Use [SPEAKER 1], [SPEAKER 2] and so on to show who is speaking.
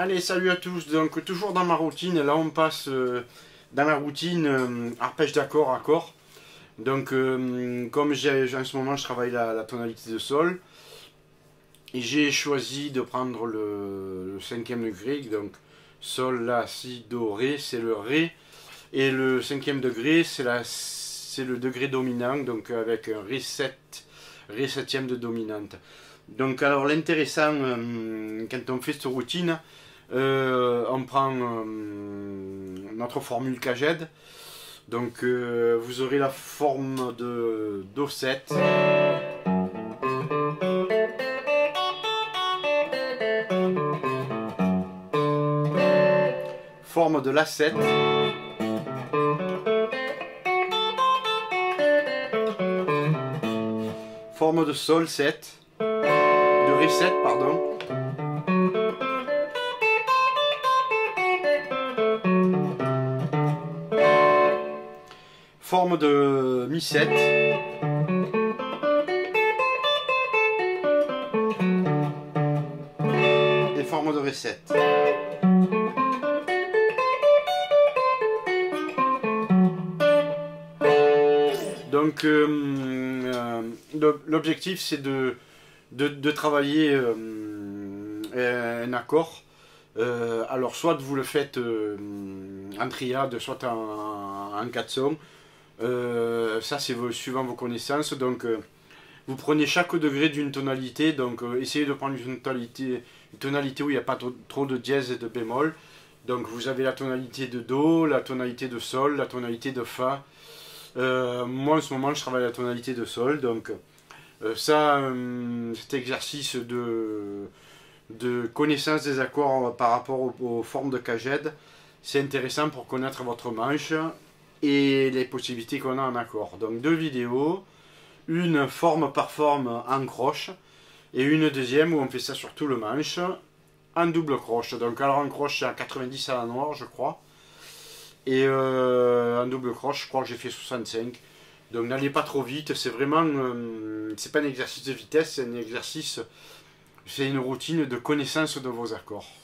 [SPEAKER 1] Allez, salut à tous. Donc, toujours dans ma routine. Là, on passe dans la routine arpège d'accord, accord. Donc, comme en ce moment, je travaille la tonalité de sol. Et j'ai choisi de prendre le cinquième degré. Donc, sol, la, si, do, ré, c'est le ré. Et le cinquième degré, c'est le degré dominant. Donc, avec un ré 7, ré septième de dominante. Donc, alors, l'intéressant, quand on fait cette routine, on prend notre formule Caged. Donc vous aurez la forme de Do7. Forme de La7. Forme de Sol7. De Ré7, pardon. Forme de Mi7. Et forme de Ré7. Donc l'objectif c'est de travailler un accord. Alors soit vous le faites en triade, soit en 4 sons. Ça c'est suivant vos connaissances. Donc vous prenez chaque degré d'une tonalité. Donc essayez de prendre une tonalité où il n'y a pas trop de dièse et de bémol. Donc vous avez la tonalité de Do, la tonalité de Sol, la tonalité de Fa. Moi en ce moment je travaille la tonalité de Sol. Donc cet exercice de connaissance des accords par rapport aux formes de Caged, c'est intéressant pour connaître votre manche et les possibilités qu'on a en accord. Donc deux vidéos, une forme par forme en croche et une deuxième où on fait ça sur tout le manche en double croche. Donc alors en croche c'est à 90 à la noire je crois, et en double croche je crois que j'ai fait 65. Donc n'allez pas trop vite, c'est vraiment c'est pas un exercice de vitesse, c'est un exercice, c'est une routine de connaissance de vos accords.